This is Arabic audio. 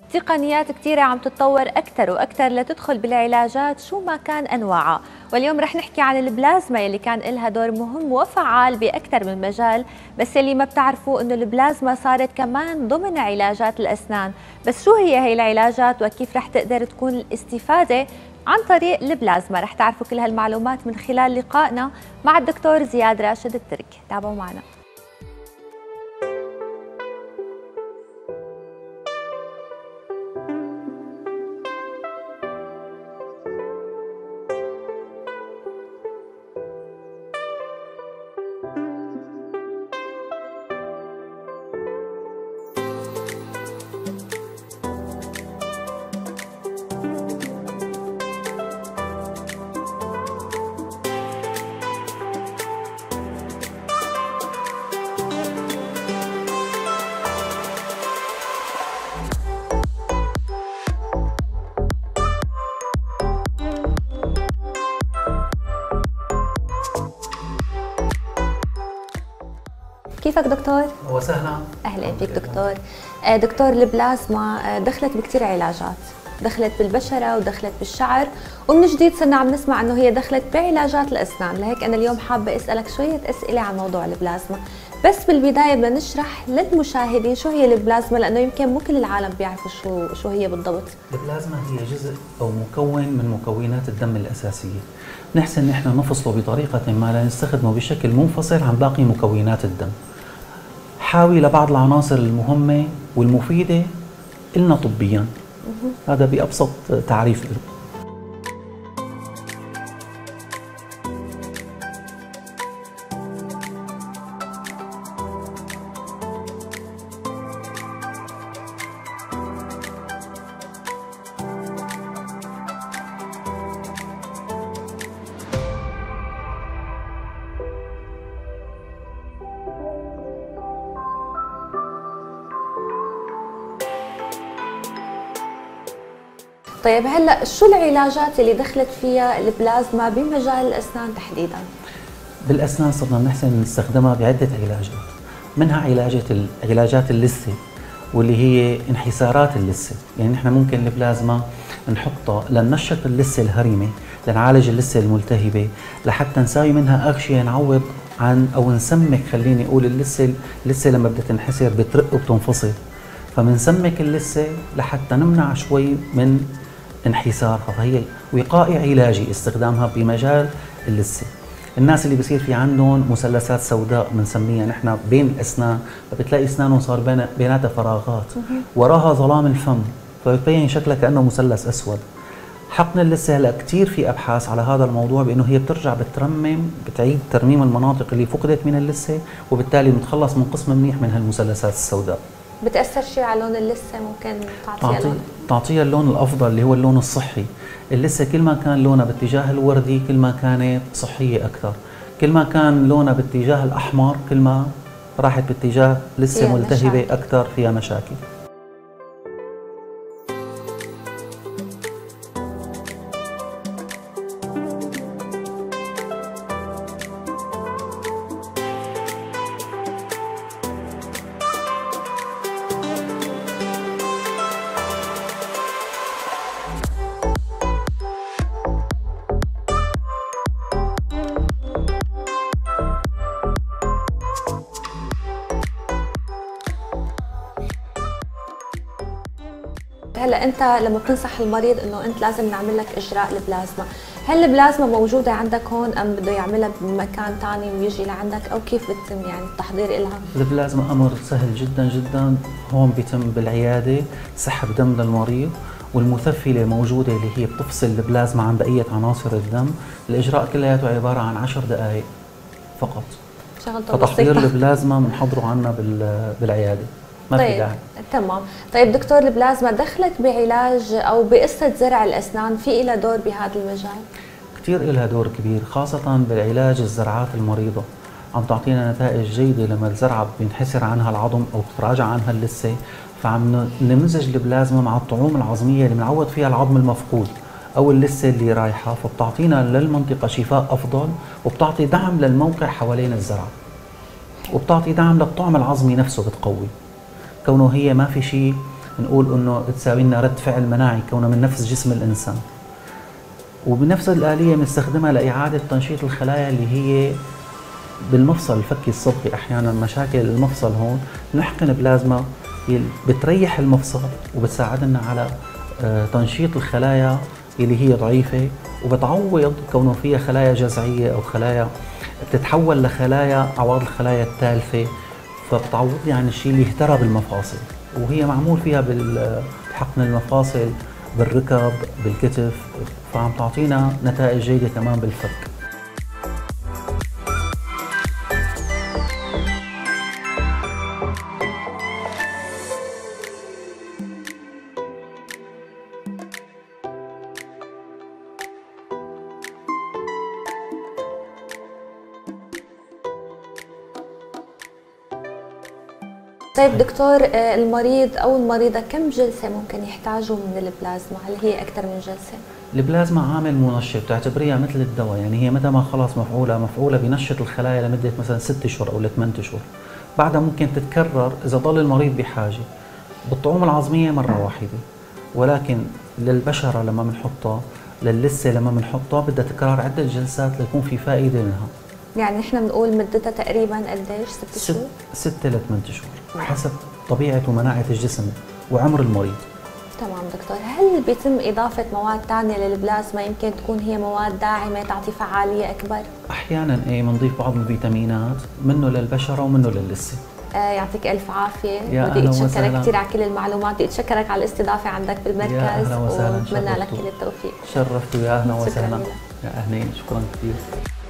تقنيات كثيرة عم تتطور أكثر وأكثر لتدخل بالعلاجات شو ما كان أنواعها، واليوم رح نحكي عن البلازما يلي كان لها دور مهم وفعال بأكثر من مجال، بس يلي ما بتعرفوا إنه البلازما صارت كمان ضمن علاجات الأسنان. بس شو هي العلاجات وكيف رح تقدر تكون الاستفادة عن طريق البلازما؟ رح تعرفوا كل هالمعلومات من خلال لقائنا مع الدكتور زياد راشد الترك. تابعوا معنا. كيفك دكتور؟ وسهلا. اهلا فيك دكتور. دكتور، البلازما دخلت بكثير علاجات، دخلت بالبشره ودخلت بالشعر، ومن جديد صرنا عم نسمع انه هي دخلت بعلاجات الاسنان، لهيك انا اليوم حابه اسالك شويه اسئله عن موضوع البلازما. بس بالبدايه بدنا نشرح للمشاهدين شو هي البلازما، لانه يمكن مو كل العالم بيعرفوا شو هي بالضبط. البلازما هي جزء او مكون من مكونات الدم الاساسيه، نحسن نحن نفصله بطريقه ما لا نستخدمه بشكل منفصل عن باقي مكونات الدم. حاوي لبعض العناصر المهمه والمفيده لنا طبيا. هذا بابسط تعريف له. طيب هلا شو العلاجات اللي دخلت فيها البلازما بمجال الاسنان تحديدا؟ بالاسنان صرنا نحسن نستخدمها بعده علاجات، منها علاجات اللثه واللي هي انحسارات اللثه، يعني نحن ممكن البلازما نحطها لننشط اللثه الهرمه، لنعالج اللثه الملتهبه، لحتى نساوي منها اغشيه نعوض عن او نسمك، خليني اقول اللثه لما بدها تنحسر بترق وبتنفصل، فبنسمك اللثه لحتى نمنع شوي من انحسارها، فهي وقائي علاجي استخدامها بمجال اللثه. الناس اللي بصير في عندهم مثلثات سوداء بنسميها نحن بين الاسنان، فبتلاقي اسنانهم صار بيناتها فراغات وراها ظلام الفم، فبتبين شكلها كانه مثلث اسود. حقن اللثه هلا كثير في ابحاث على هذا الموضوع، بانه هي بترجع بتعيد ترميم المناطق اللي فقدت من اللثه، وبالتالي بنتخلص من قسم منيح من هالمثلثات السوداء. بتأثر شيء على لون اللثة؟ ممكن تعطيها اللون الأفضل اللي هو اللون الصحي. اللثة كل ما كان لونها باتجاه الوردي كل ما كانت صحية أكثر، كل ما كان لونها باتجاه الأحمر كل ما راحت باتجاه لثة ملتهبة أكثر فيها مشاكل. هلا انت لما بتنصح المريض انه انت لازم نعمل لك اجراء البلازما، هل البلازما موجوده عندك هون ام بده يعملها بمكان ثاني ويجي لعندك، او كيف بتتم يعني التحضير لها؟ البلازما امر سهل جدا جدا، هون بيتم بالعياده سحب دم للمريض، والمثفله موجوده اللي هي بتفصل البلازما عن بقيه عناصر الدم. الاجراء كلياته عباره عن 10 دقائق فقط. فتحضير البلازما بنحضره عنا بالعياده، ما في داعي. تمام. طيب دكتور، البلازما دخلت بعلاج او بقصه زرع الاسنان، في لها دور بهذا المجال؟ كثير لها دور كبير، خاصه بالعلاج الزرعات المريضه، عم تعطينا نتائج جيده لما الزرعه بينحسر عنها العظم او بتتراجع عنها اللثه، فعم نمزج البلازما مع الطعوم العظميه اللي بنعوض فيها العظم المفقود او اللثه اللي رايحه، فبتعطينا للمنطقه شفاء افضل، وبتعطي دعم للموقع حوالين الزرعه، وبتعطي دعم للطعم العظمي نفسه، بتقوي كونه هي ما في شيء نقول انه تساوي لنا رد فعل مناعي كونه من نفس جسم الانسان. وبنفس الآلية بنستخدمها لإعادة تنشيط الخلايا اللي هي بالمفصل الفكي الصدغي. أحيانا مشاكل المفصل هون نحقن بلازما بتريح المفصل وبتساعدنا على تنشيط الخلايا اللي هي ضعيفة، وبتعوض كونه فيها خلايا جذعية أو خلايا بتتحول لخلايا أعواض الخلايا التالفة، فبتعوض لي عن الشيء اللي اهترى بالمفاصل. وهي معمول فيها بحقن المفاصل بالركب بالكتف، فعم تعطينا نتائج جيدة كمان بالفك. طيب دكتور، المريض أو المريضة كم جلسة ممكن يحتاجوا من البلازما؟ هل هي أكثر من جلسة؟ البلازما عامل منشط، تعتبريها مثل الدواء، يعني هي متى ما خلاص مفعولة بينشط الخلايا لمدة مثلا 6 أشهر أو ل 8 أشهر، بعدها ممكن تتكرر إذا ضل المريض بحاجة. بالطعوم العظمية مرة واحدة، ولكن للبشرة لما بنحطها، للثة لما بنحطها بدها تكرار عدة جلسات ليكون في فائدة منها. يعني نحن بنقول مدتها تقريبا قديش؟ 6 شهور؟ 6 ل 8 شهور حسب طبيعة ومناعة الجسم وعمر المريض. تمام دكتور، هل بيتم إضافة مواد ثانية للبلازما يمكن تكون هي مواد داعمة تعطي فعالية أكبر؟ أحيانا بنضيف بعض الفيتامينات منه للبشرة ومنه للثة. يعطيك ألف عافية، بدي أتشكرك كثير على كل المعلومات، بدي أتشكرك على الاستضافة عندك بالمركز، وبتمنى لك كل التوفيق. شرفت ويا أهلا وسهلا. يا أهلين، شكرا كثير.